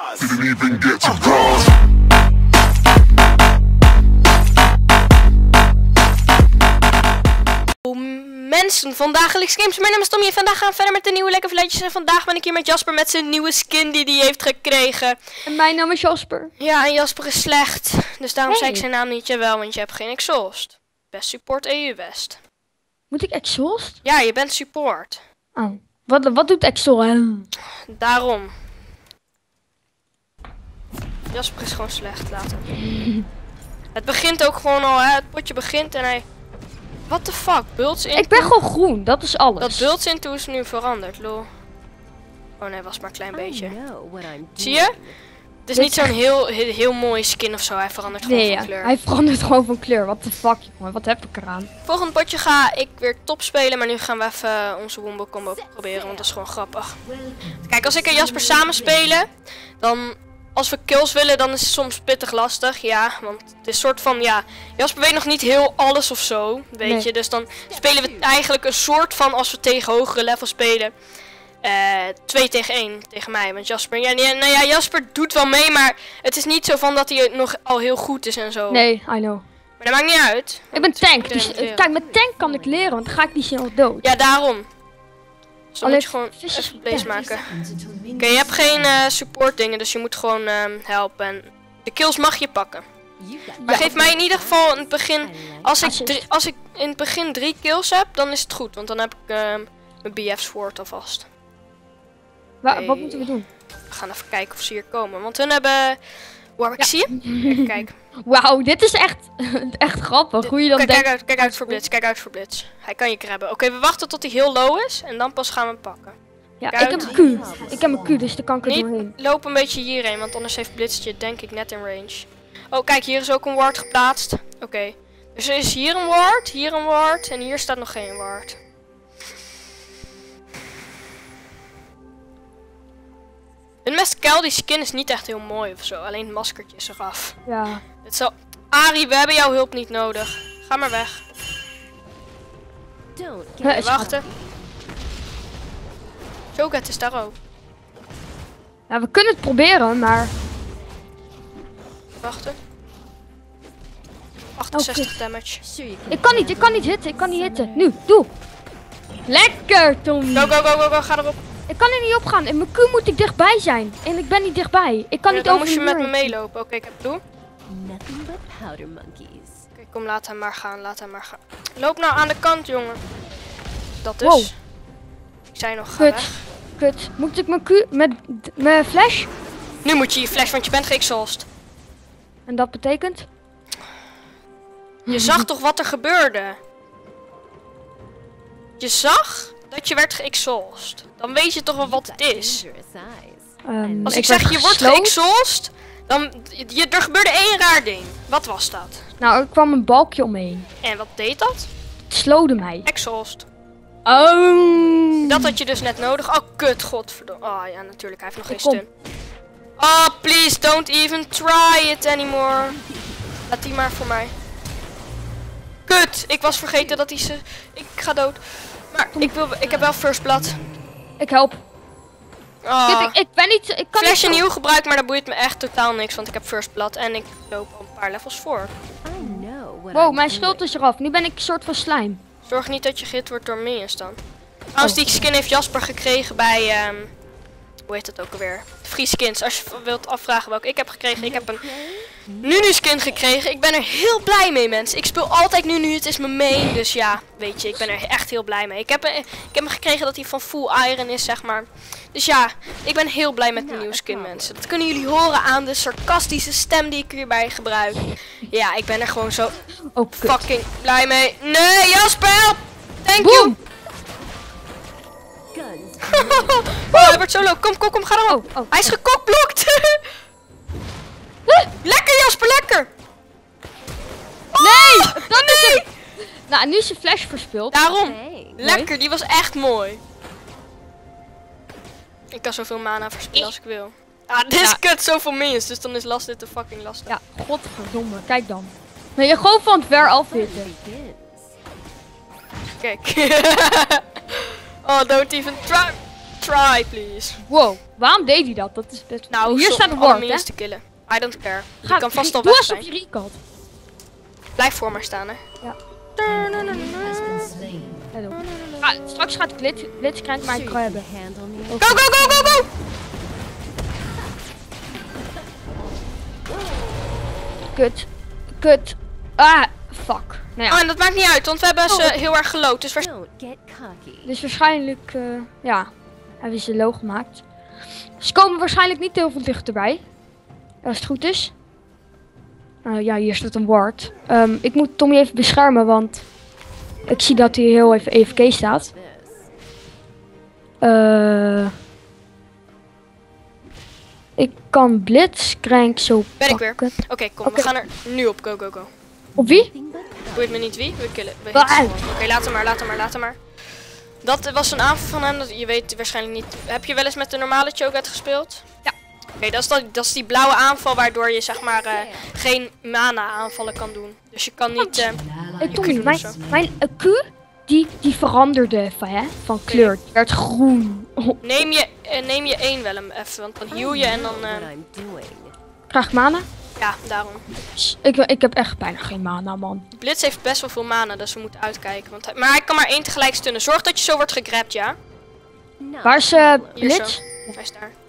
Didn't even get to cross. Mensen van Dagelijks Games, mijn naam is Tommy en vandaag gaan we verder met de nieuwe lekker vleetjes. En vandaag ben ik hier met Jasper met zijn nieuwe skin die hij heeft gekregen. En mijn naam is Jasper. Ja, en Jasper is slecht, dus daarom zei ik zijn naam niet. Jawel, want je hebt geen exhaust. Best support EU West. Moet ik exhaust? Ja, je bent support. Oh. Wat doet exhaust? Daarom. Jasper is gewoon slecht, later. Het begint ook gewoon al, hè. Het potje begint en hij... What the fuck, Builds in... Ik ben gewoon groen, dat is alles. Dat Builds into is nu veranderd, lol. Oh nee, was maar een klein beetje. Zie je? Het is niet zo'n heel mooi skin of zo, hij verandert gewoon van kleur. Hij verandert gewoon van kleur, what the fuck, jongen, wat heb ik eraan? Volgend potje ga ik weer top spelen, maar nu gaan we even onze Wombo combo proberen, want dat is gewoon grappig. Kijk, als ik en Jasper samen spelen, dan... Als we kills willen, dan is het soms pittig lastig, ja, want het is soort van, ja, Jasper weet nog niet heel alles of zo, weet je, dus dan spelen we eigenlijk een soort van, als we tegen hogere levels spelen, 2 tegen 1 tegen mij, want Jasper, ja, Jasper doet wel mee, maar het is niet zo van dat hij nog al heel goed is en zo. Nee, I know. Maar dat maakt niet uit. Ik ben tank, dus kijk, met tank kan ik leren, want dan ga ik niet snel dood. Ja, daarom. Dus dan moet je gewoon even place maken. Oké, je hebt geen support dingen, dus je moet gewoon helpen. En de kills mag je pakken. Maar geef mij in ieder geval in het begin... Als ik in het begin 3 kills heb, dan is het goed. Want dan heb ik mijn BF sword alvast. Wat moeten we doen? We gaan even kijken of ze hier komen. Want hun hebben... Wow, ik zie je. Kijk. Wauw, dit is echt grappig. Hoe je dan denkt... Kijk uit voor Blitz, kijk uit voor Blitz. Hij kan je grabben. Oké, we wachten tot hij heel low is. En dan pas gaan we hem pakken. Ja, ik heb een Q. Ik heb een Q, dus daar kan ik er doorheen. Loop een beetje hierheen, want anders heeft Blitz je denk ik net in range. Oh, kijk, hier is ook een ward geplaatst. Oké. Dus er is hier een ward en hier staat nog geen ward. Een Mescal, die skin is niet echt heel mooi of zo. Alleen het maskertje is eraf. Ja. Het zal... Ari, we hebben jouw hulp niet nodig. Ga maar weg. Wachten. Cho'Gath is daar ook. Ja, we kunnen het proberen, maar... Wachten. 68 damage. Ik kan niet hitten. Nu, doe. Lekker, Tommy. Go, ga erop. Ik kan er niet op gaan. In mijn Q moet ik dichtbij zijn. En ik ben niet dichtbij. Ik kan niet dan over moest je met me muur. meelopen. Oké, ik heb het doen. Oké, Kom, laat hem maar gaan, Loop nou aan de kant, jongen. Dat dus. Wow. Ik zei nog, ga weg. Kut. Moet ik mijn Q met mijn flash? Nu moet je flash, want je bent geëxhaust. En dat betekent? Je zag toch wat er gebeurde? Je zag dat je werd geëxhaust. Dan weet je toch wel wat het is. Als ik zeg je wordt geëxhaust, dan... Er gebeurde één raar ding. Wat was dat? Nou, er kwam een balkje omheen. En wat deed dat? Het slowde mij. Exhaust. Oh. Dat had je dus net nodig. Oh, kut, godverdomme. Oh ja, natuurlijk, hij heeft nog geen stun. Oh, please, don't even try it anymore. Laat die maar voor mij. Kut, ik was vergeten dat hij ze... Ik ga dood. Maar ik heb wel first blood. Ik help. Oh. Ik ben niet... Ik kan Flash niet nieuw gebruikt, maar dat boeit me echt totaal niks. Want ik heb first blood en ik loop al een paar levels voor. Wow, mijn schild is eraf. Nu ben ik een soort van slime. Zorg niet dat je gehit wordt door minions dan. Trouwens, die skin heeft Jasper gekregen bij... hoe heet dat ook alweer? Free skins. Als je wilt afvragen welke ik heb gekregen. Ik heb een Nunu skin gekregen. Ik ben er heel blij mee, mensen. Ik speel altijd Nunu. Het is mijn main. Dus ja, weet je, ik ben er echt heel blij mee. Ik heb hem gekregen dat hij van full iron is, zeg maar. Dus ja, ik ben heel blij met mijn nieuwe skin, mensen. Dat kunnen jullie horen aan de sarcastische stem die ik hierbij gebruik. Ja, ik ben er gewoon zo fucking blij mee. Nee, Jasper! Thank you! Oh, hij wordt zo low. Kom, ga erop. Hij is gekokblokt. Lekker, Jasper, lekker. Nee, dat is het. Nou, nu is je flash verspild. Daarom. Lekker, die was echt mooi. Ik kan zoveel mana verspillen als ik wil. Ah, dit is kut, zoveel minions, dus dan is dit te fucking lastig. Ja, godverdomme, kijk dan. Nee, je gewoon van het ver afhitten. Kijk. Oh, don't even try. Try, please. Wow, waarom deed hij dat? Dat is best... Nou, hier zo- staat een alle word, hè? minions te killen. I don't care. Je Ga, kan vast al doe weg alsof zijn. je recallt. Blijf voor maar staan, hè. Ja. Straks gaat Blitzcrank mij hebben. Go, go, go, go, go! Kut. Kut. Ah, fuck. Nou ja, Oh, en dat maakt niet uit, want we hebben ze heel erg gelood. Dus dus waarschijnlijk, ja, hebben ze low gemaakt. Ze komen waarschijnlijk niet heel veel dichterbij. Als het goed is. Ja, hier staat een ward. Ik moet Tommy even beschermen, want ik zie dat hij heel even EFK staat. Ik kan Blitzcrank zo Ben ik weer. pakken. Oké, kom, Oké. we gaan er nu op. Go, go, go. Op wie? Boeit me niet wie, we killen. We Ah. hitten gewoon. Oké, laat hem maar, laat hem maar, laat hem maar. Dat was een aanval van hem, je weet waarschijnlijk niet. Heb je wel eens met de normale Cho'Gath gespeeld? Ja. Oké, dat is die blauwe aanval waardoor je zeg maar geen mana aanvallen kan doen. Dus je kan niet... Hey, je Tommy, kunt doen of zo. mijn Q, die veranderde even, hè? Van kleur. Die werd groen. Oh, Neem je één wel hem even, want dan heal je en dan... krijg ik mana? ja, daarom. Ik heb echt bijna geen mana, man. Blitz heeft best wel veel mana, dus we moeten uitkijken. Maar hij kan maar één tegelijk stunnen. Zorg dat je zo wordt gegrabt, ja? Waar is Hier Blitz? zo. Hij is daar.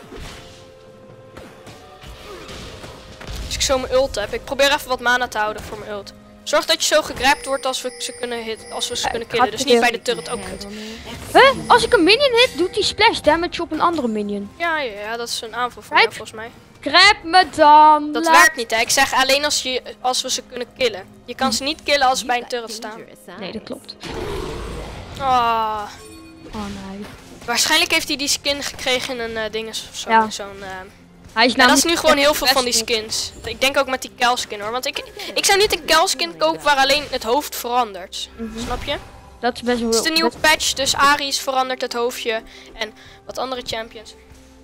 Als ik zo mijn ult heb, ik probeer even wat mana te houden voor mijn ult. Zorg dat je zo gegrabt wordt als we ze kunnen kunnen killen. Dus niet bij de turret ook goed. Huh? Als ik een minion hit, doet die splash damage op een andere minion. Ja, dat is een aanval voor Kijk. mij volgens mij. Grab me dan. Dat werkt niet, hè. Ik zeg alleen als we ze kunnen killen. Je kan ze niet killen als ze bij een turret staan. Nee, dat klopt. Oh. Oh nee. Waarschijnlijk heeft hij die skin gekregen in een dinges of zo. Ja. Hij is Ja, dat is namelijk nu gewoon heel veel best van die skins. Ik denk ook met die kuilskin hoor. Want ik zou niet een kuilskin kopen waar alleen het hoofd verandert. Snap je? Dat is best wel... Het is de nieuwe patch, dus Aries verandert het hoofdje. En wat andere champions.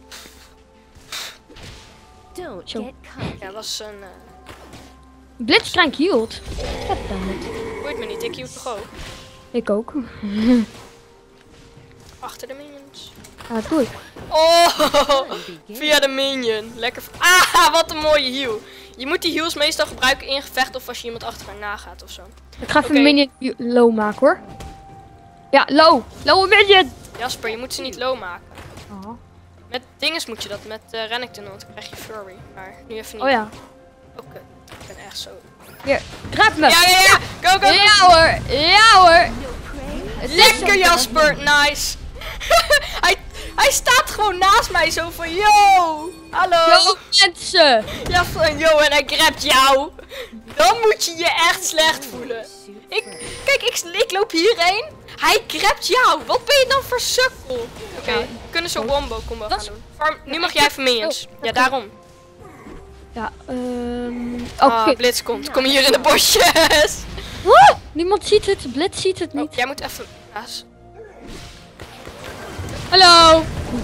Zo. Ja, was een... Blitzcrank healed. Goddammit. boeit me niet, ik hield toch ook. Ik ook. Achter de minions. Ja, dat doe ik. Oh, via de minion. Lekker. Ah, wat een mooie heal. Je moet die heals meestal gebruiken in gevecht of als je iemand achterna gaat of zo. Ik ga even Oké. een minion low maken hoor. Ja, low. Low minion. Jasper, je moet ze niet low maken. Oh, Met dinges moet je dat, met Renekton, want dan krijg je Fury. Maar nu even niet. oh ja. Oké, ik ben echt zo... Hier, grab me. Ja! Go, go, go! Ja hoor. Ja hoor. Lekker Jasper, nice! hij staat gewoon naast mij zo van, yo! Hallo! Yo mensen. Jasper en yo, en hij grabt jou! Dan moet je je echt slecht voelen. Kijk, ik loop hierheen. Hij grabt jou. Wat ben je dan voor sukkel? Oké, we kunnen zo wombo combo gaan doen. Farm, nu mag jij even minions. Ja, daarom. Ja, Oh, oké. Blitz komt. Kom hier in de bosjes. Woe! Niemand ziet het. Blitz ziet het niet. Oh, jij moet even... Hallo.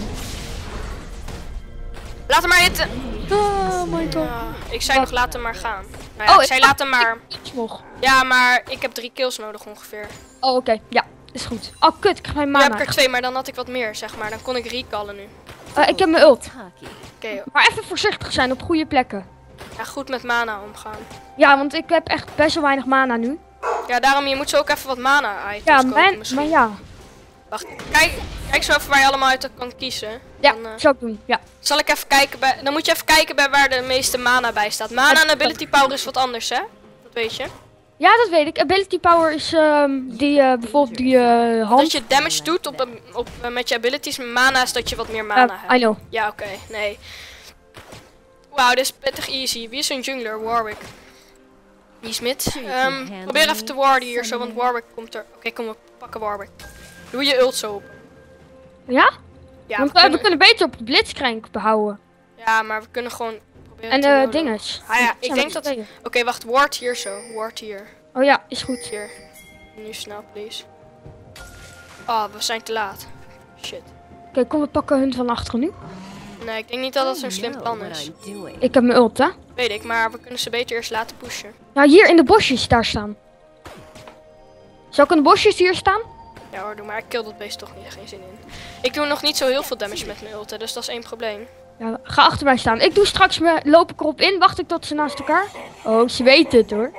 Laat hem maar hitten. Oh my god. Ik zei nog laat hem maar gaan. Nou ja, ik zei laat hem maar. Nog. Ja, maar ik heb 3 kills nodig ongeveer. Oh, oké. Ja, is goed. Oh, kut. Ik krijg mijn Nu heb mana. ik er 2, maar dan had ik wat meer, zeg maar. Dan kon ik recallen nu. Ik heb mijn ult. Oké, Maar even voorzichtig zijn op goede plekken. ja, goed met mana omgaan. Ja, want ik heb echt best wel weinig mana nu. Ja, daarom, je moet zo ook even wat mana items Ja, kopen misschien. maar ja. Wacht, kijk zo even waar je allemaal uit kan kiezen. Ja, Dan, zou ik doen. Ja. zal ik even kijken bij... Dan moet je even kijken bij waar de meeste mana bij staat. Mana en ability power is wat anders, hè? Dat weet je. Ja, dat weet ik. Ability power is bijvoorbeeld die hand. Dat je damage doet met je abilities. Mana is dat je wat meer mana hebt. I know. Ja, oké. Nee. Wauw, dit is pittig easy. Wie is een jungler? Warwick. Die is mid. Probeer even te warden hier zo, want Warwick komt er. Oké, kom, we pakken Warwick. Doe je ult zo op. Ja? Ja, Want we kunnen beter op Blitzcrank behouden. ja, maar we kunnen gewoon proberen En te loaden. dinges. Ah ja, ik Ja, denk dat... tweeën. Oké, wacht. Ward hier zo. Ward hier. Oh ja, is goed. Hier. Nu snel, please. Oh, we zijn te laat. Shit. Oké, kom, we pakken hun van achteren nu. Nee, ik denk niet dat dat zo'n slim plan is. Ik heb mijn ult, hè. Weet ik, maar we kunnen ze beter eerst laten pushen. Nou, hier in de bosjes daar staan. Zou ik in de bosjes hier staan? Ja hoor, doe maar. Ik kill dat beest toch niet. Geen zin in. Ik doe nog niet zo heel veel damage met mijn ult, dus dat is één probleem. Ja, ga achter mij staan. Ik doe straks loop ik erop in. Wacht ik tot ze naast elkaar. Oh, ze weten het hoor.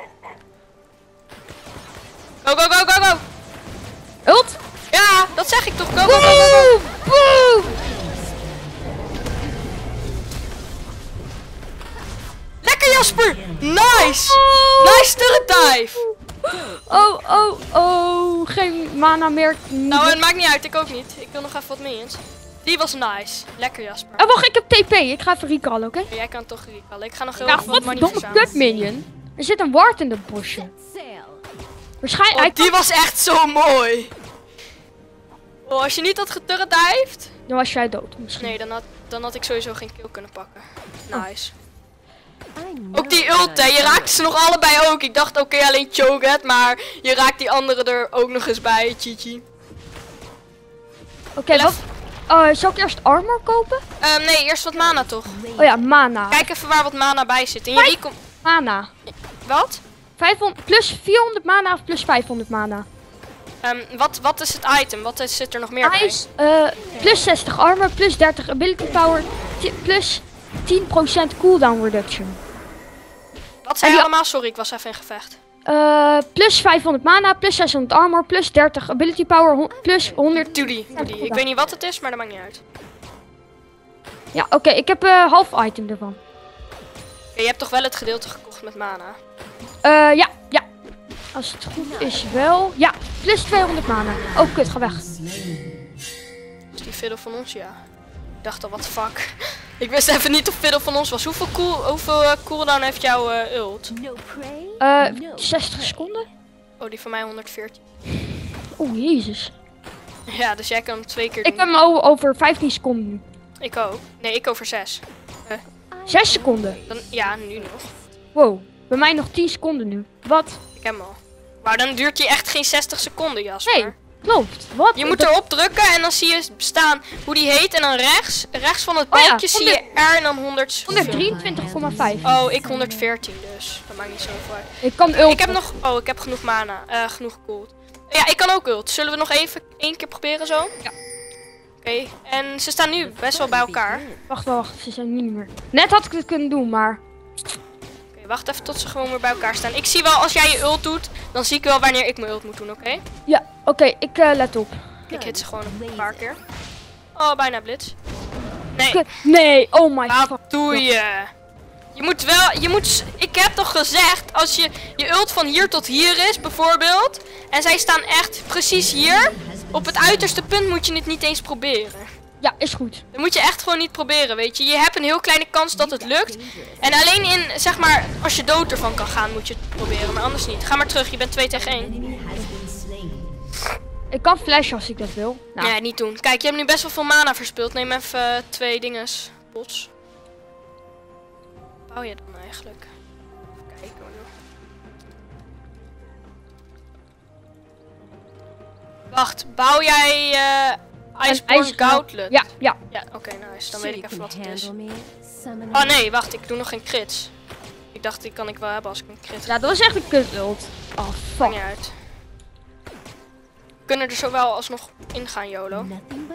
Go, go, go, go, go! Ult? Ja, dat zeg ik toch. Go, go, go, go, go! Boom! Lekker Jasper! Nice! Nice turret dive! Oh, oh, oh. Geen mana meer. Nou, het maakt niet uit. Ik ook niet. Ik wil nog even wat minions. Die was nice. Lekker Jasper. Oh, wacht, ik heb TP. Ik ga even recallen, oké? Jij kan toch recallen. Ik ga nog heel Ja, even wat money godverdomme verzamelen. kut minion. Er zit een ward in dat bosje. Waarschijnlijk. Oh, die was echt zo mooi. Oh, als je niet had geturretdived. Dan was jij dood misschien. Nee, dan had ik sowieso geen kill kunnen pakken. Nice. Ook die ult, hè. Je raakt ze nog allebei ook. Ik dacht, oké, alleen Cho'Gath, maar je raakt die andere er ook nog eens bij. Chichi. Oké, wat? Zal ik eerst armor kopen? Nee, eerst wat mana toch. Oh ja, mana. Kijk even waar wat mana bij zit. En je recom... Mana. Wat? 500, plus 400 mana of plus 500 mana? Wat is het item? Wat zit er nog meer bij? Ice, plus 60 armor, plus 30 ability power, plus 10% cooldown reduction. Wat zei je allemaal? Sorry, ik was even in gevecht. Plus 500 mana, plus 600 armor, plus 30 ability power, plus 100... Doe die. Ik weet niet wat het is, maar dat maakt niet uit. Ja, oké, ik heb half item ervan. Ja, je hebt toch wel het gedeelte gekocht met mana? Ja. Als het goed is wel. Ja, plus 200 mana. Oh, kut, ga weg. Is die Fiddle van ons? Ja. Ik dacht al, what the fuck. Ik wist even niet of Fiddle van ons was. Hoeveel cooldown heeft jouw ult? 60 seconden? Oh, die van mij 114. Oh, jezus. Ja, dus jij kan hem 2 keer doen. Ik ben hem over 15 seconden nu. Ik ook. Nee, ik over 6. 6 seconden? Ja, nu nog. Wow, bij mij nog 10 seconden nu. Wat? Ik heb hem al. Maar dan duurt hij echt geen 60 seconden, Jasper. Nee, klopt. Wat? Je moet erop drukken en dan zie je staan hoe die heet. En dan rechts van het balkje zie je R en dan 100. 123,5. Oh, ik 114 dus. Dat maakt niet zoveel uit. Ik kan ult. Ik heb nog... Oh, ik heb genoeg mana. Genoeg gold. Ja, ik kan ook ult. Zullen we nog even 1 keer proberen zo? Ja. Oké. En ze staan nu best wel bij elkaar. Wacht, ze zijn nu niet meer. Net had ik het kunnen doen, maar... Oké, wacht even tot ze gewoon weer bij elkaar staan. Ik zie wel, als jij je ult doet, dan zie ik wel wanneer ik mijn ult moet doen, oké? Ja, oké, ik let op. Ik hit ze gewoon een paar keer. Oh, bijna blitz. Nee. Kut. Nee, oh my god. Wat doe je? Ik heb toch gezegd, als je ult van hier tot hier is, bijvoorbeeld. En zij staan echt precies hier. Op het uiterste punt moet je het niet eens proberen. Ja, is goed. Dan moet je echt gewoon niet proberen, weet je. Je hebt een heel kleine kans dat het lukt. En alleen in, zeg maar, als je dood ervan kan gaan, moet je het proberen. Maar anders niet. Ga maar terug, je bent 2 tegen 1. Ik kan flashen als ik dat wil. Nou. Nee, niet doen. Kijk, je hebt nu best wel veel mana verspild. Neem even 2 dinges. Pots. Wat bouw je dan eigenlijk? Even kijken hoor. Wacht, bouw jij Iceborne Gauntlet? Ja. Ja, oké, nice. Dan weet ik even wat het is. Oh nee, wacht, ik doe nog geen crits. Ik dacht, die kan ik wel hebben als ik een crit. Ja, dat was echt een kut ult. Oh, Maakt fuck. niet uit. We kunnen er zo wel alsnog ingaan, YOLO.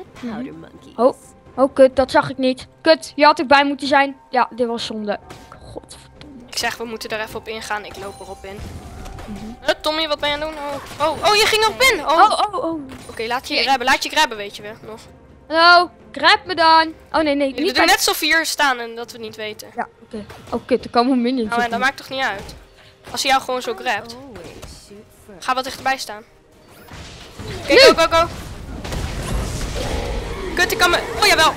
Oh, kut, dat zag ik niet. Kut, hier had ik bij moeten zijn. Ja, dit was zonde. Godverdomme. Ik zeg, we moeten er even op ingaan. Ik loop erop in. Tommy, wat ben je aan het doen? Oh, je ging erop in! Oh. Oké, laat je grabben. Laat je grabben, weet je wel. Nog. Hallo, grab me dan. Oh, nee, We niet doen net alsof we hier staan en dat we het niet weten. Ja, oké. Oh, kut, er komen minions. Nou, en dat maakt toch niet uit? Als hij jou gewoon zo grabt. Ga wat dichterbij staan. Oké, go. Kut, ik kan me... Oh, jawel.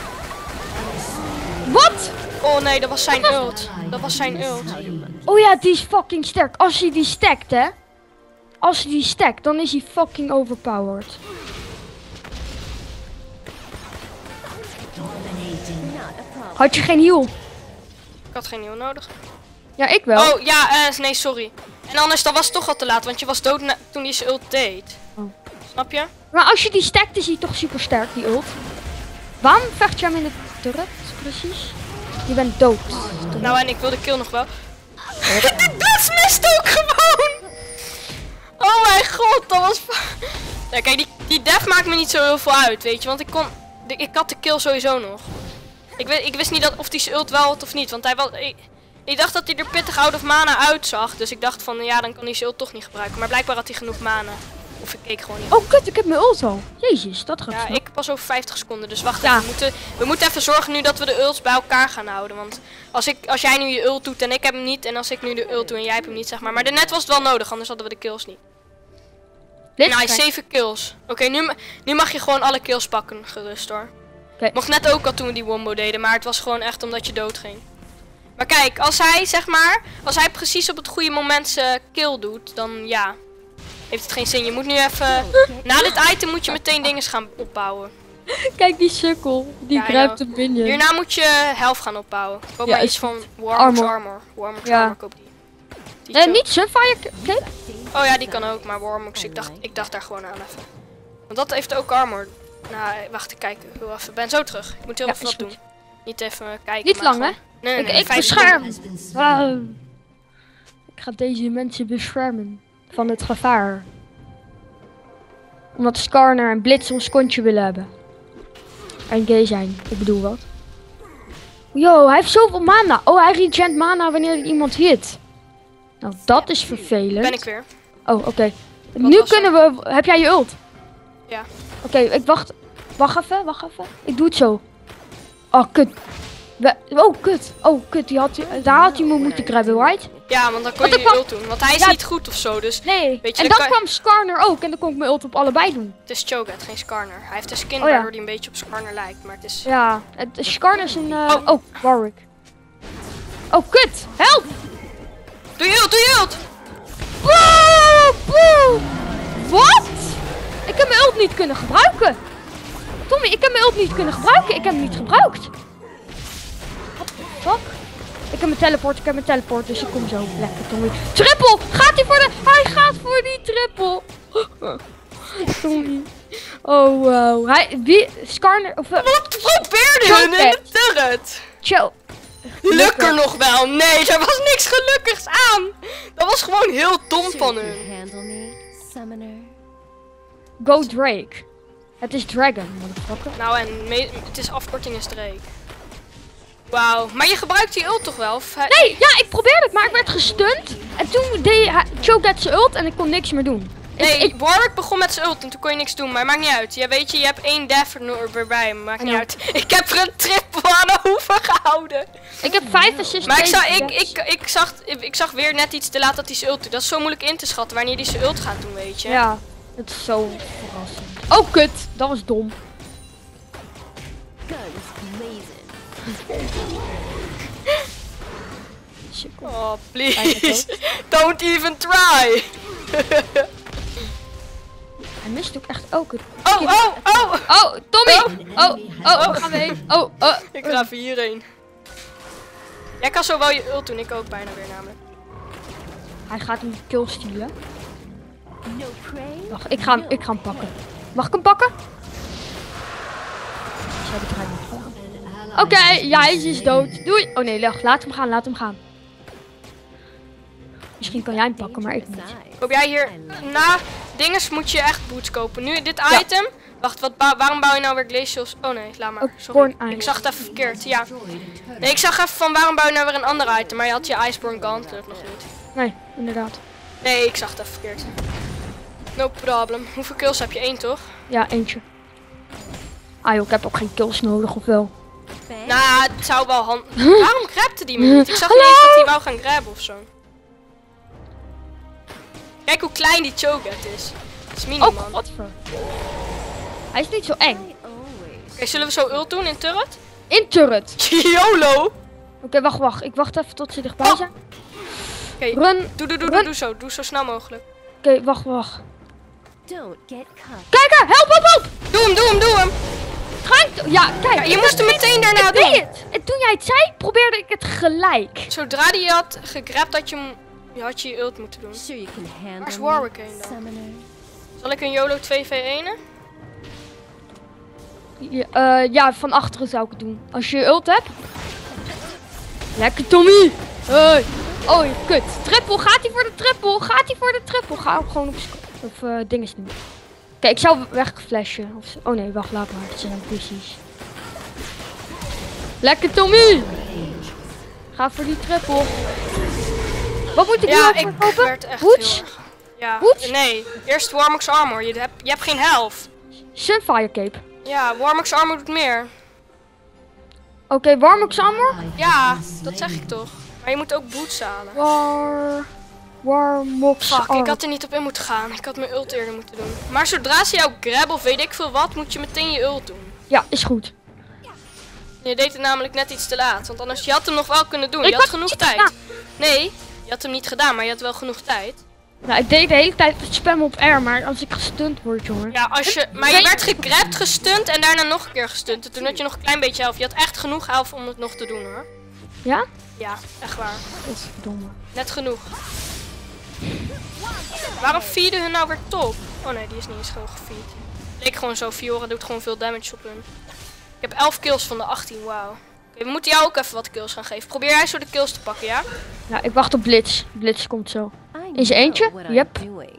Wat? Oh nee, dat was zijn ult. Dat was zijn ult. Oh ja, die is fucking sterk. Als hij die stackt, hè. Als hij die stackt, dan is hij fucking overpowered. Had je geen heal? Ik had geen nieuw nodig. Ja, ik wel. Oh, ja, nee, sorry. En anders, dan was het toch al te laat, want je was dood toen hij zijn ult deed. Oh. Snap je? Maar als je die stackt, is hij toch super sterk, die ult. Waarom vecht je hem in de turret, precies? Je bent dood. Nou, en ik wil de kill nog wel. De mist ook gewoon! Oh mijn god, dat was... Ja, kijk, die def maakt me niet zo heel veel uit, weet je. Want ik had de kill sowieso nog. Ik wist niet of die zijn ult wel had of niet. Want ik dacht dat hij er pittig out of mana uitzag. Dus ik dacht van, ja, dan kan hij zijn ult toch niet gebruiken. Maar blijkbaar had hij genoeg mana. Of ik keek gewoon niet. Oh kut, ik heb mijn ult al. Jezus, dat gaat Ja, snel. ik pas over 50 seconden. Dus wacht Ja. even. We moeten even zorgen nu dat we de ults bij elkaar gaan houden. Want als jij nu je ult doet en ik heb hem niet. En als ik nu de ult doe en jij hebt hem niet, zeg maar. Maar daarnet was het wel nodig, anders hadden we de kills niet. Nice, 7 kills. Oké, nu mag je gewoon alle kills pakken, gerust hoor. Oké. Mocht net ook al toen we die wombo deden, maar het was gewoon echt omdat je dood ging. Maar kijk, als hij precies op het goede moment zijn kill doet, dan ja, heeft het geen zin. Je moet nu even, na dit item moet je meteen dingen gaan opbouwen. Kijk die sukkel, die Ja, grijpt een minion. Hierna moet je health gaan opbouwen. Koop maar is iets van Warmox armor. Armor. Warmox Ja. Armor, koop die. Die Nee, chill. niet Sunfire. Oké. Oh ja, die kan ook, maar Warmox, ik dacht daar gewoon aan even. Want dat heeft ook armor. Nou, wacht, ik kijk heel even. Ben zo terug. Ik moet heel Ja, even is wat goed. doen. Niet even kijken. Niet maar lang, hè? gewoon- Nee, nee, nee. Ik 5 bescherm. seconden. Wauw. Ik ga deze mensen beschermen van het gevaar. Omdat Skarner en Blitz ons kontje willen hebben. En gay zijn, ik bedoel wat. Yo, hij heeft zoveel mana. Oh, hij regent mana wanneer hij iemand hit. Nou, dat is vervelend. Ben ik weer. Oh, oké. Nu was kunnen we... Heb jij je ult? Ja. Oké, ik wacht. Wacht even. Ik doe het zo. Oh, kut. Oh, kut. Oh, kut. Daar had hij me moeten grabben, right? Ja, want dan kon Want je ik je kwam- ult doen. Want hij is Ja. niet goed of zo, dus Nee. Weet je, En dan dan kan- kwam Skarner ook. En dan kon ik mijn ult op allebei doen. het is Cho'Gath, geen Skarner. Hij heeft een skin Oh ja. waardoor hij een beetje op Skarner lijkt, maar het is... Ja, Skarner is een... Oh. Oh, Warwick. Oh, kut. Help! Doe je ult, doe je ult! Wat? Ik heb mijn ult niet kunnen gebruiken. Tommy, ik heb mijn ult niet kunnen gebruiken. Ik heb hem niet gebruikt. What the fuck? Ik heb mijn teleport, dus ik kom zo. Lekker, Tommy. Triple! Hij gaat voor die triple. Tommy. Oh, wow. Skarner, of... Wat probeerde hun in de turret? Chill. Lukt er nog wel? Nee, er was niks gelukkigs aan. Dat was gewoon heel dom van hun. Handle me, summoner. Go Drake. Het is Dragon, motherfucker. Nou, en het is afkorting is Drake. Wauw, maar je gebruikt die ult toch wel? Of Nee, ja, ik probeerde het, maar ik werd gestunt. En toen deed Cho'Gath zijn ult en ik kon niks meer doen. Nee, Warwick begon met zijn ult en toen kon je niks doen, maar maakt niet uit. Ja, weet je, je hebt 1 def er weer bij, maakt niet know. uit. Ik heb er een triple aan de hoeven gehouden. Ik heb 5 assists. Maar tegen ik zag weer net iets te laat dat hij zijn ult doet. Dat is zo moeilijk in te schatten wanneer hij zijn ult gaat doen, weet je. Ja, het is zo verrassend. Oh, kut. Dat was dom. Guns blazing. Sukkel. Oh, please. Don't even try. Hij mist ook echt ook het. Oh, oh, oh. Oh, Tommy! Oh, gaan we heen. Oh. Ik ga even hierheen. Jij kan zo wel je ult doen, ik ook bijna weer namelijk. Hij gaat hem kill stealen. No prey. Wacht, ik ga hem pakken. Mag ik hem pakken? Zo heb ik het niet gedaan. Oké, ja, hij is dood. Doei! Oh nee, laat hem gaan. Misschien kan jij hem pakken, maar ik niet. Koop jij hier na dinges moet je echt boots kopen. Nu dit Ja. item. Wacht, waarom bouw je nou weer glacials? Oh nee, laat maar. Ook Sorry. Born Ice. Ik zag het even verkeerd. Ja. Nee, ik zag even van waarom bouw je nou weer een ander item, maar je had je Iceborne Gauntlet nog niet. Nee, inderdaad. Nee, ik zag het even verkeerd. No problem. Hoeveel kills heb je? 1 toch? Ja, eentje. Ah joh, ik heb ook geen kills nodig, of wel? Nou, het zou wel handig. Waarom grabte die me niet? Ik zag niet eens dat hij wou gaan grabben of zo. Kijk hoe klein die Cho'Gath is. Het is mini, man. Oh, wat voor. Hij is niet zo eng. Oké, zullen we zo ult doen in turret? In turret. YOLO! Oké, wacht. Ik wacht even tot ze dichtbij zijn. Oké, Run. doe zo. Doe zo snel mogelijk. Oké, wacht. Don't get caught. Kijk er, help! Doe hem! Ja, kijk. Ja, je ik moest hem heb meteen daarna ik deed doen. het. En toen jij het zei, probeerde ik het gelijk. Zodra die had gegrabt, had je had je ult moeten doen. Sure you can handle Waar is me, Warwick heen dan? summoner. Zal ik een YOLO 2v1'en? Ja, van achteren zou ik het doen. Als je ult hebt. Lekker, Tommy. Hey. Oh, kut. Triple. Gaat hij voor de triple? Ga hem gewoon op dinges doen. Kijk, ik zou wegflashen. Oh nee, wacht, laat maar. Het zijn precies. Lekker Tommy! Ga voor die triple. Wat moet ik Ja, nu ik kopen? werd echt Boots? heel erg... Ja, Boots? nee. Eerst Warmox Armor. Je hebt geen health. Sunfire Cape. Ja, Warmox Armor doet meer. Oké, Warmox Armor? Ja, dat zeg ik toch. Maar je moet ook boots halen. Warmox Fuck, Armor. ik had er niet op in moeten gaan. Ik had mijn ult eerder moeten doen. Maar zodra ze jou grabben of weet ik veel wat, moet je meteen je ult doen. Ja, is goed. Je deed het namelijk net iets te laat. Want anders, je had hem nog wel kunnen doen. Ik Je had had genoeg het tijd. gedaan. Nee, je had hem niet gedaan, maar je had wel genoeg tijd. Nou, ik deed de hele tijd het spammen op R, maar als ik gestunt word, jongen. Ja, maar je werd gegrabt, gestunt en daarna nog een keer gestunt. En toen had je nog een klein beetje helft. Je had echt genoeg helft om het nog te doen hoor. Ja? Ja, echt waar. Dat is verdomme. Net genoeg. Waarom feeden hun nou weer top? Oh nee, die is niet eens gewoon gefeed. Leek gewoon zo, Fiora doet gewoon veel damage op hun. Ik heb 11 kills van de 18, wauw. Oké, we moeten jou ook even wat kills gaan geven. Probeer jij zo de kills te pakken, ja? Ja, ik wacht op Blitz. Blitz komt zo. I Is er eentje? know what Yep. I'm doing.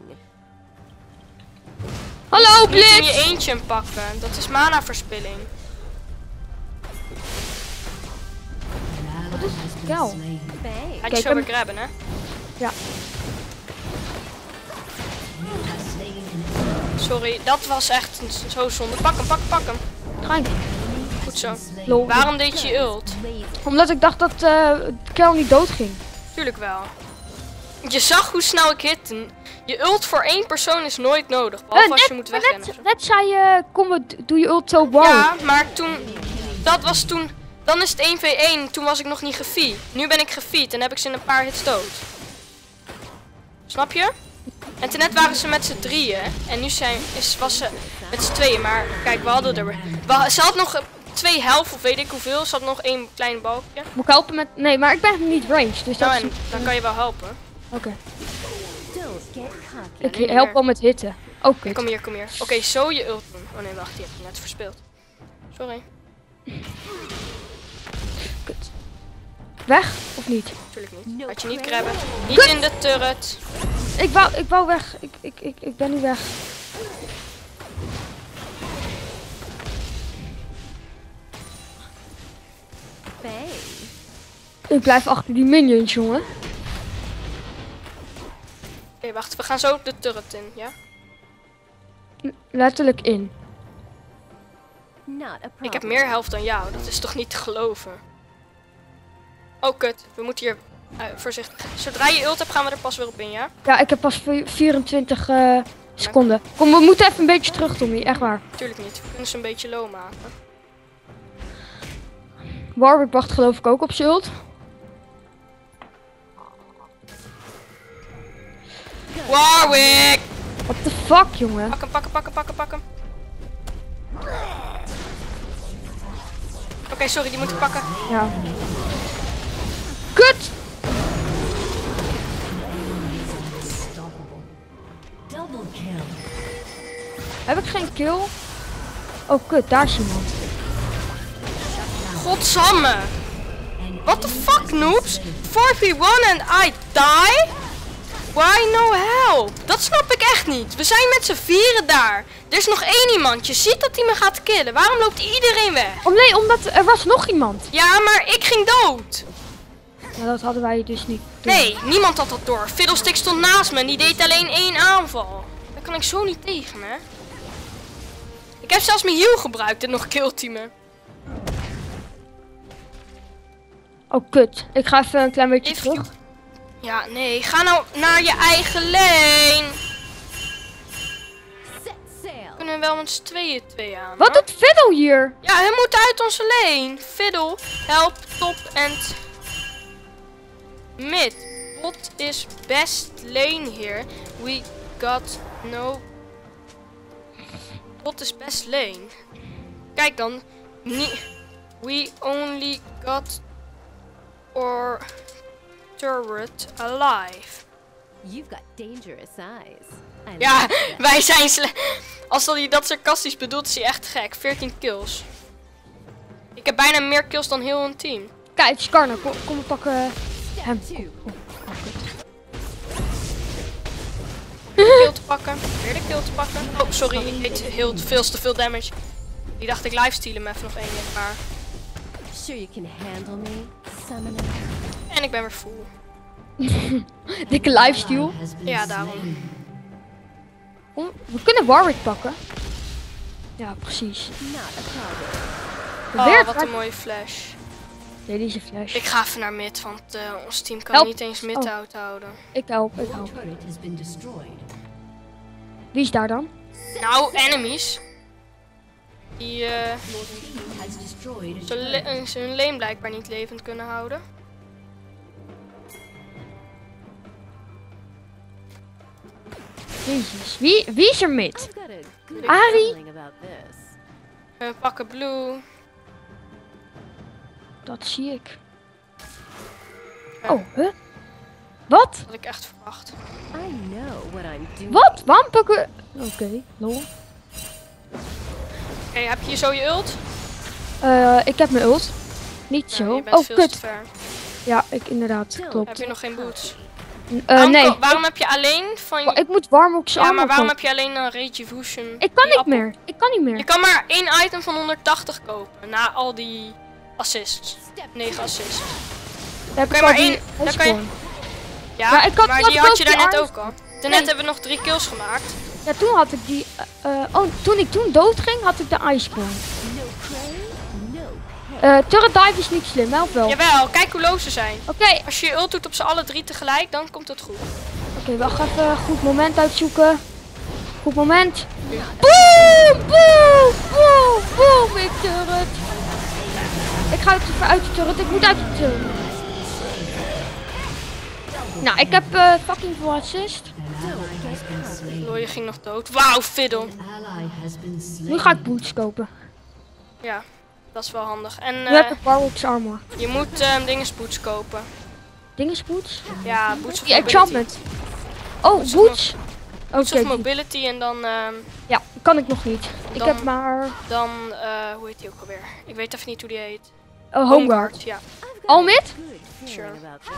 Hallo, Niet in je Blitz! eentje hem pakken. Dat is mana verspilling. Wat is het? Kel. Thanks. Ga je Kijk, zo weer hem- grabben, hè? Ja. Sorry, dat was echt zo zonde. Pak hem, pak hem. Ga ik. Goed zo. Lol. Waarom deed je ult? Omdat ik dacht dat Kel niet dood ging. Tuurlijk wel. Je zag hoe snel ik hitte. Je ult voor één persoon is nooit nodig. Behalve als je moet wegrennen. of zo. net zei je, kom, doe je ult zo wow. Ja, maar toen... Dat was toen... Dan is het 1v1. Toen was ik nog niet gefeed. Nu ben ik gefeed en heb ik ze in een paar hits dood. Snap je? En toen net waren ze met z'n drieën. En nu was ze met z'n tweeën. Maar kijk, we hadden er... Ze had nog 2 helft of weet ik hoeveel. Ze had nog 1 klein balkje. Moet ik helpen met... Nee, maar ik ben niet ranged, dus dat Nou, is... en dan kan je wel helpen. Oké. Don't get cocky. Ik help wel met hitten. Oh, kut. Kom hier, kom hier. Oké, zo je ult doen. Oh nee, wacht, die heb je net verspeeld. Sorry. Kut. Weg, of niet? Natuurlijk niet. Had je niet grabben. Niet in de turret. Ik wou weg. Ik ben nu weg. Thanks. Ik blijf achter die minions, jongen. Oké, wacht. We gaan zo de turret in, ja? Letterlijk in. Not a problem. Ik heb meer helft dan jou. Dat is toch niet te geloven? Oh, kut. We moeten hier voorzichtig. Zodra je ult hebt, gaan we er pas weer op in, ja? Ja, ik heb pas 24 seconden. Kom, we moeten even een beetje terug, Tommy. Echt waar. Tuurlijk niet. We kunnen ze een beetje low maken. Warwick wacht geloof ik ook op zijn ult. Warwick! What the fuck, jongen? Pak hem, pak hem, pak hem, pak hem, pak hem. Oké, sorry, die moet ik pakken. Ja. Kut! Heb ik geen kill? Oh, kut. Daar is iemand. Godsamme! What the fuck, noobs? 4v1 and I die? Why no help? Dat snap ik echt niet. We zijn met z'n vieren daar. Er is nog 1 iemand. Je ziet dat hij me gaat killen. Waarom loopt iedereen weg? Oh nee, omdat er was nog iemand. Ja, maar ik ging dood. Maar dat hadden wij dus niet. Doen. Nee, niemand had dat door. Fiddlestick stond naast me en die deed alleen 1 aanval. Daar kan ik zo niet tegen, hè? Ik heb zelfs mijn heal gebruikt en nog killteamen. Oh, kut. Ik ga even een klein beetje If terug. you- Ja, nee. Ga nou naar je eigen lane. Set sail. Kunnen we wel met z'n tweeën aan. Wat hoor. doet Fiddle hier? Ja, hij moet uit onze lane. Fiddle, help, top en mid. What is best lane here? We got no... What is best lane? Kijk dan. We only got our turret alive. You've got dangerous eyes. I Ja, like that. wij zijn als hij dat sarcastisch bedoelt, is hij echt gek. 14 kills. Ik heb bijna meer kills dan heel een team. Kijk, het is Karno. Kom, we pakken hem. Two. De kill te pakken. Weer de kill te pakken. Oh, sorry. Ik deed heel veel te veel damage. Die dacht ik lifesteal hem even nog één keer. Maar... Sure you can handle me, summoner. En ik ben weer full. Dikke lifesteal. Ja, daarom. We kunnen Warwick pakken. Ja, precies. Not a problem. Weer Oh, wat een mooie flash. Nee, deze flash. Ik ga even naar mid, want ons team kan Help. niet eens mid Oh. houden. Ik help. Wie is daar dan? Nou, enemies. Die zijn lane blijkbaar niet levend kunnen houden. Jezus. Wie is er mid? I've got a good Ari? feeling about this. We pakken blue. Dat zie ik. Ja. Oh, huh? Wat? Dat had ik echt verwacht. I know what I'm doing. Wat? Waarom pakken we... Oké, lol. Oké, heb je zo je ult? Ik heb mijn ult. Niet Ja, zo. je bent Oh, veel te kut. ver. Ja, inderdaad. Klopt. Heb je nog geen boots? Nee. Waarom heb je alleen van je... Ik moet Warmocks Ja, maar armor waarom kopen. heb je alleen een Retribution? Ik kan die niet appel? meer. Ik kan niet meer. Je kan maar één item van 180 kopen. Na al die assists. 9 assists. Daar heb kan ik je al maar die één- daar kan je- icebone. Ja, Ja, ik had maar dat die had ook, je die daarnet arms- ook al. Daarnet Nee. hebben we nog 3 kills gemaakt. Ja, toen had ik die... toen ik dood ging, had ik de icebone. No prey, no pay. Turret dive is niet slim, wel wel. Jawel, kijk hoe low ze zijn. Oké, Als je je ult doet op z'n alle 3 tegelijk, dan komt het goed. wacht even. Goed moment uitzoeken. Goed moment. Boom! Boom! Boom! Boom! Ik turret. Ik ga even uit de turret. Ik moet uit de turret. Nou, ik heb fucking veel assist. Lol, je ging nog dood. Wauw, fiddle. Nu ga ik boots kopen. Ja, dat is wel handig. En Nu heb ik Warwick's armor. je moet dingesboots kopen. Dinges boots? Ja, boots of Die mobility. enchantment. Oh, of boots. Boots Oké, of mobility en dan, ja, kan ik nog niet. Ik Dan- heb maar hoe heet die ook alweer? Ik weet even niet hoe die heet. Homeguard. Ja, I've got Al a mid? good Sure. feeling about this.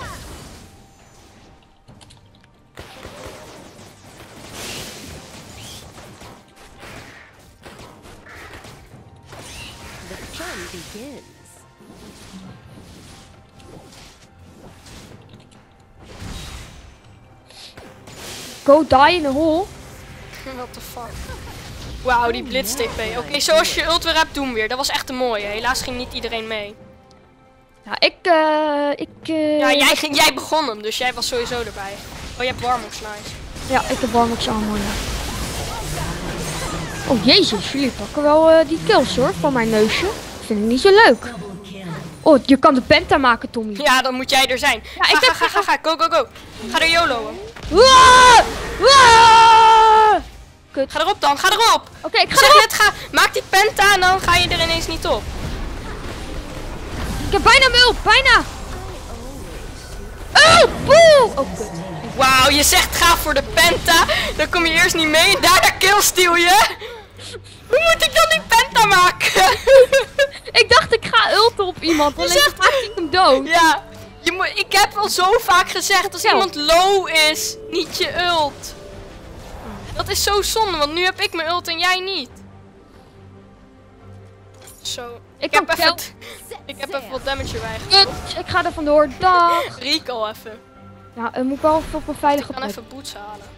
The fun begins. Go die in a hole. what the fuck. Wauw, die blitz TP. Oké, zoals je ult weer hebt, doen weer. Dat was echt een mooie. Helaas ging niet iedereen mee. Ja, Ja, jij begon hem, dus jij was sowieso erbij. Oh, je hebt Warmocks, nice. Ja, ik heb Warwick's armor, ja. Oh jezus, jullie pakken wel die kills hoor, van mijn neusje. Vind ik niet zo leuk. Oh, je kan de penta maken, Tommy. Ja, dan moet jij er zijn. Ja, Ga, ik heb- ga. Go, go, go. Ga er YOLO'en. Waaah! Waaah! Kut. Ga erop dan, ga erop. Oké, ik Ik ga zeg erop. net, maak die penta en dan ga je er ineens niet op. Ik heb bijna mijn ult, bijna. Oh, boe! Oh, kut. Wauw, je zegt ga voor de penta. Dan kom je eerst niet mee en daarna killsteal je. Hoe moet ik dan die penta maken? Ik dacht ik ga ulten op iemand, alleen zegt- dan maak ik hem dood. Ja, ik heb al zo vaak gezegd, als Ja. iemand low is, niet je ult. Dat is zo zonde, want nu heb ik mijn ult en jij niet. Zo, ik kan heb even, Set ik heb sail. even wat damage erbij. Kut, ik ga er vandoor. Dag. Recall even. Ja, moet ik wel even op een Ik veilige kan plek. even boots halen.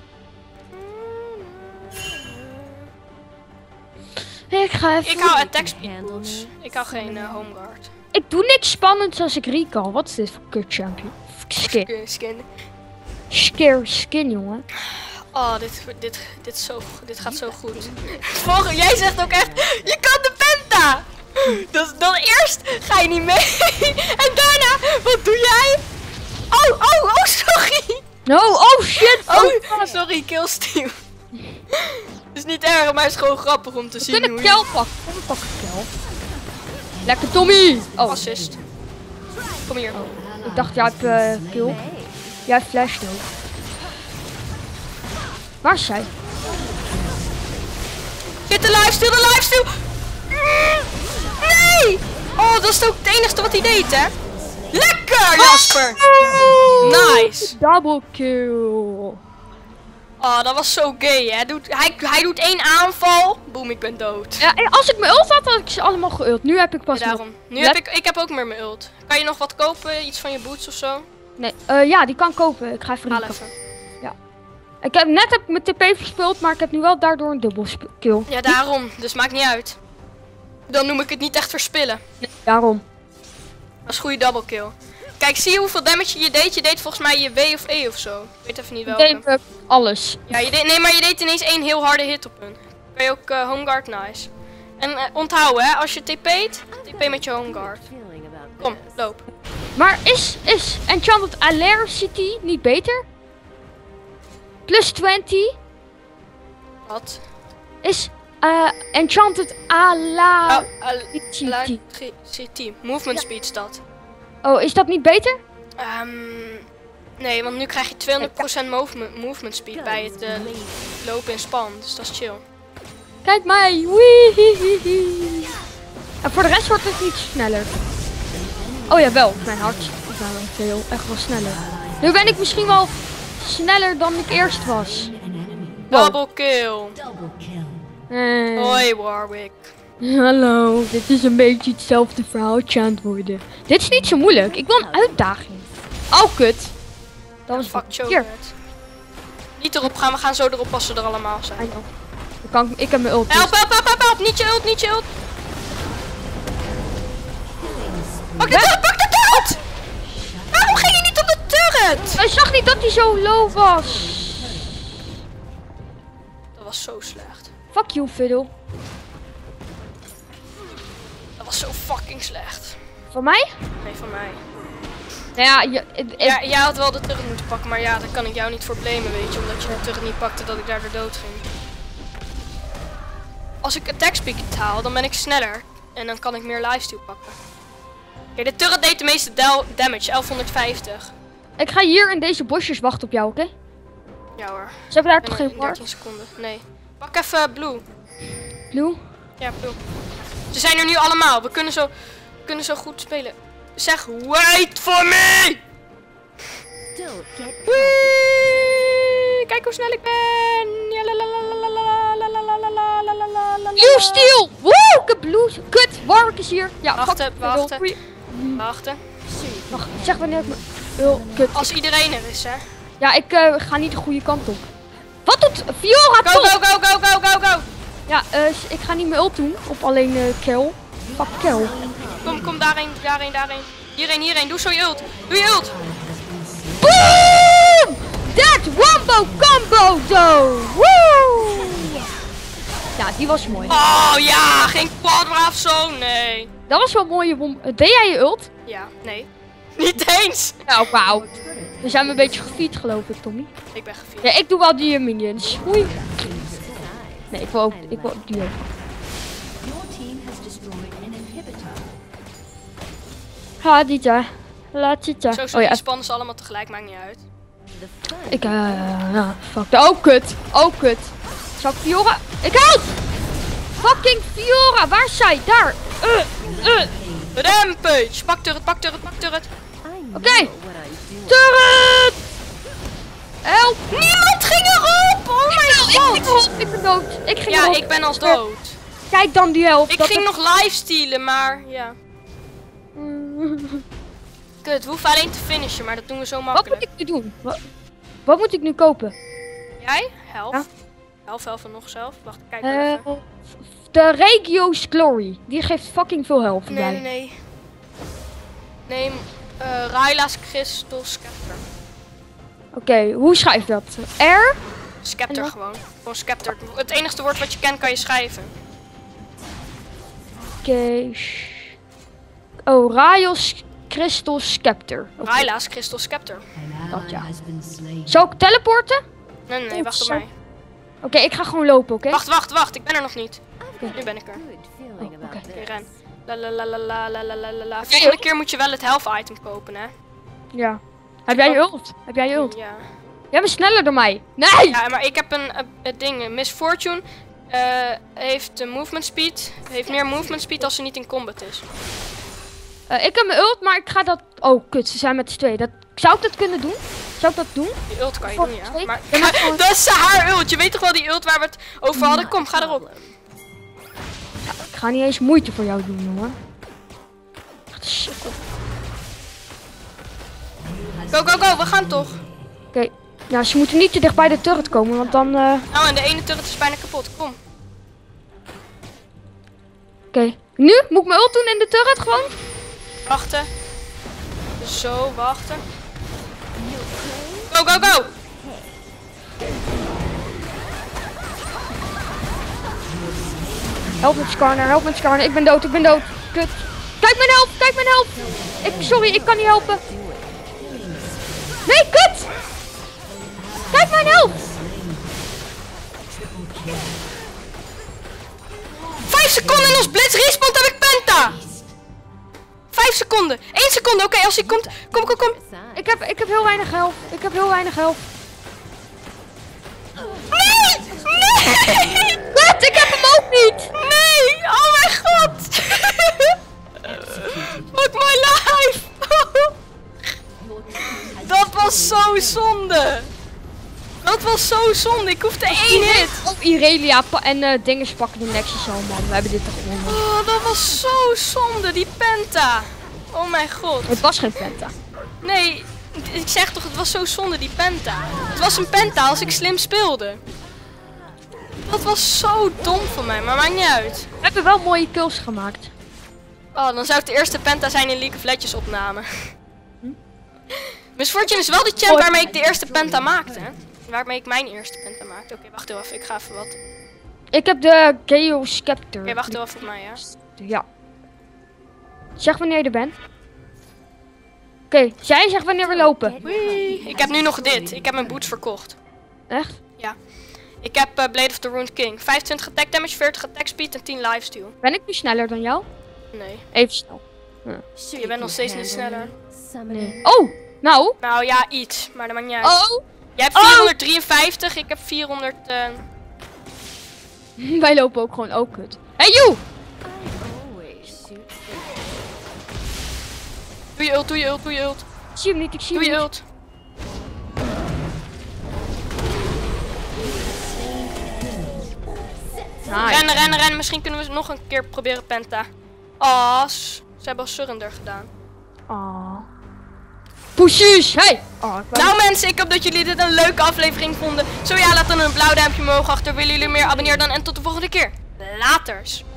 Ik ga even... Ik hou attack speed Handle boots. me. Ik hou geen home guard. Ik doe niks spannends als ik recall. Wat is dit voor kut champion? Skin. Skin. Scare skin, jongen. Oh, dit gaat zo goed. Jij zegt ook echt, je kan de penta! Dan eerst ga je niet mee. En daarna, wat doe jij? Oh, sorry. No, oh shit. Oh, sorry, killsteal. Het is niet erg, maar het is gewoon grappig om te We zien kunnen hoe Kel pakken. Kom, we pakken Kel. Lekker Tommy. Oh, assist. Kom hier. ik dacht jij hebt kill. Jij hebt flash ook. Waar is zij? Get de lifesteal, Nee! Oh, dat is ook het enige wat hij deed, hè? Lekker, Jasper! Nice! Double kill. Oh, dat was zo gay, hè. Hij doet 1 aanval. Boem, ik ben dood. Ja, en als ik mijn ult had ik ze allemaal geult. Nu heb ik pas Ja, nog... daarom. Nu heb ik heb ook meer mijn ult. Kan je nog wat kopen? Iets van je boots of zo? Nee, ja, die kan kopen. Ik ga even Haal die even. Net heb ik mijn TP verspeeld, maar ik heb nu wel daardoor een dubbel kill. Ja, daarom. Dus maakt niet uit. Dan noem ik het niet echt verspillen. Nee, daarom. Dat is een goede double kill. Kijk, zie je hoeveel damage je deed? Je deed volgens mij je W of E of zo. Ik weet even niet welke. Ik deed alles. Ja, maar je deed ineens 1 heel harde hit op hun. Kan je ook homeguard, nice. En onthoud hè, als je TP't, TP met je homeguard. Feeling about Kom, this. loop. Maar is Enchanted Alercity niet beter? Plus 20 Wat? is Enchanted Alercity. CT. Movement speed staat. Oh, is dat niet beter? Nee, want nu krijg je 200% movement speed bij het lopen in span. Dus dat is chill. Kijk mij. Wee. En voor de rest wordt het niet sneller. Oh ja, wel. Mijn hart is wel echt wel sneller. Nu ben ik misschien wel sneller dan ik eerst was. Wow. Double kill. Hoi Warwick. Hallo, dit is een beetje hetzelfde verhaaltje aan het worden. Dit is niet zo moeilijk. Ik wil een uitdaging. Oh, kut. Dat was Fuck hier. Cho'Gath. Niet erop gaan, we gaan zo erop als ze er allemaal zijn. Ik heb mijn ult. Help, help, help, help, help. Niet je ult, niet je ult. Pak de turret, pak de turret! Waarom ging je niet op de turret? Hij zag niet dat hij zo low was. Dat was zo slecht. Fuck you, Fiddle. Dat was zo fucking slecht. Van mij? Nee, van mij. Nou ja, Ja, jij had wel de turret moeten pakken, maar ja, daar kan ik jou niet voor blamen, weet je. Omdat je de turret niet pakte, dat ik daardoor dood ging. Als ik attack speed haal, dan ben ik sneller. En dan kan ik meer lifesteal pakken. Oké, de turret deed de meeste damage, 1150. ik ga hier in deze bosjes wachten op jou, oké? Ja hoor. Ze hebben daar En toch in geen ward? 13 seconden. Nee. Pak even blue. Blue? Ja, blue. Ze zijn er nu allemaal. We kunnen zo goed spelen. Zeg, wait for me! Don't get Wee! Kijk hoe snel ik ben! Ja, la, la, la, la, la, la, la, la, la, la, la, la, la, la. Blue steel! Woe! Ik heb blue. Kut! Warwick is hier. Ja, Wachten, fuck, wachten. Fiddle. Wachten. Wacht, zeg wanneer ik me... kut. Als iedereen er is, hè. Ja, ik ga niet de goede kant op. Wat doet Fiora Go, toch? go, go, go, go, go, go! Ja, ik ga niet mijn ult doen. Op alleen Kel. Fuck Kel. Kom, daarheen, daarheen, daarheen. Hierheen, doe zo je ult. Doe je ult. Boom! That wombo combo though! Woo! Ja, die was mooi. Oh ja, geen quadra of zo, nee. Dat was wel een mooie wombo. Deed jij je ult? Ja, nee. Niet eens. Nou, wauw. We zijn een beetje gefeed, geloof ik, Tommy. Ik ben gevierd. Ja, ik doe wel die minions. Oei. Nee, ik wil ook die ook. Your team has destroyed an inhibitor. Ha, Dita. Laat zitten. Zo Oh ja, spannen ze allemaal tegelijk, maakt niet uit. The fun ik ja, fuck. Oh, kut. Oh, kut. Zal ik Fiora? Ik help! Fucking Fiora, waar is zij? Daar. Rampage! Pak turret, pak turret, pak turret. I know Oké. what I'm doing. Turret! Help! Niemand ging erop! Oh my god! Ik ben dood. Ik ging Ja, erop. ik ben al dood. Kijk dan die helft. Ik ging nog lifestealen, maar ja. Kut, we hoeven alleen te finishen, maar dat doen we zo Wat moet makkelijk. ik nu doen? Wat moet ik nu kopen? Jij? Helft. Ja. Helft en nog zelf. Wacht, kijk Eh, even. de Regio's Glory. Die geeft fucking veel helft Nee, bij. nee, nee. Neem Raila's Crystal Scepter. Oké, hoe schrijf je dat? R? Scepter En wat? gewoon. Gewoon Scepter. Het enige woord wat je kent kan je schrijven. Oké. Oh, Raios Crystal Scepter. Oké, Raila's Crystal Scepter. dat ja. Zal ik teleporten? Nee, nee, Oeh, wacht op zo. mij. Oké, ik ga gewoon lopen, oké? Wacht, ik ben er nog niet. Nu ben ik er. Good feeling Oh, about oké. Oké, this. ren. La la la la la la la la la la. Volgende keer moet je wel het health item kopen, hè? Ja. Heb jij je ult? Heb jij je ult? Ja. Jij bent sneller dan mij. Nee! Ja, maar ik heb een ding. Miss Fortune heeft movement speed. Heeft meer movement speed als ze niet in combat is. Ik heb mijn ult, maar ik ga dat... Oh, kut, ze zijn met z'n tweeën. Zou ik dat kunnen doen? Zou ik dat doen? Die ult kan je Voor doen, ja. twee? Maar Ja, maar gewoon- dat is haar ult. Je weet toch wel die ult waar we het over hadden? Kom, ga erop. Ik ga niet eens moeite voor jou doen, jongen. Echt sukkel. Go, go, go. We gaan toch. Oké. Ja, ze moeten niet te dicht bij de turret komen, want dan... Nou, en de ene turret is bijna kapot. Kom. Oké. Nu? Moet ik mijn ult doen in de turret gewoon? Wachten. Zo, wachten. Go, go, go. Help met Skarner, help met Skarner. Ik ben dood, ik ben dood. Kut. Kijk mijn help, kijk mijn help. Sorry, ik kan niet helpen. Nee, kut. Kijk mijn help. 5 seconden en als Blitz respawnt heb ik Penta. 5 seconden. 1 seconde. Oké, als hij komt. Kom, kom, kom. Ik heb heel weinig help. Ik heb heel weinig help. Nee! Nee! Kut, ik heb hem ook niet. Nee! Oh mijn god! Fuck my life! Dat was zo zonde! Dat was zo zonde, ik hoefde 1 hit! Oh, Irelia en Dinges pakken de Nexus al, man. We hebben dit toch gewonnen. Oh, dat was zo zonde, die Penta! Oh mijn god. Het was geen Penta. Nee, ik zeg toch, het was zo zonde, die Penta. Het was een Penta als ik slim speelde. Dat was zo dom van mij, maar maakt niet uit. We hebben wel mooie kills gemaakt. Oh, dan zou het de eerste Penta zijn in League of Legends opname. Miss Fortune is wel de champ waarmee ik de eerste Penta maakte, hè? Waarmee ik mijn eerste Penta maakte. Oké, wacht heel even, ik ga even wat. Ik heb de Geo Scepter. Oké, wacht heel even op mij, ja. Ja. Zeg wanneer je er bent. Oké, zij zegt wanneer we lopen. Wee. Ik heb nu nog dit. Ik heb mijn boots verkocht. Echt? Ja. Ik heb Blade of the Ruined King. 25 attack damage, 40 attack speed en 10 lifesteal. Ben ik nu sneller dan jou? Nee. Even snel. Je bent nog steeds niet sneller. Nee. Oh, nou. Nou ja, iets. Maar dat maakt niet uit. Oh. Jij hebt 453, ik heb 400... Wij lopen ook gewoon ook kut. Hey, you! Doe je ult, doe je ult, doe je ult. Ik zie hem niet, ik zie Doe hem je niet. ult. Nice. Rennen, rennen, rennen. Misschien kunnen we nog een keer proberen Penta. Oh, ze hebben al surrender gedaan. Oh. Poesjes, hey! Oh, ik wou- Nou mensen, ik hoop dat jullie dit een leuke aflevering vonden. Zo ja, laat dan een blauw duimpje omhoog achter. Willen jullie meer? Abonneer dan en tot de volgende keer. Laters.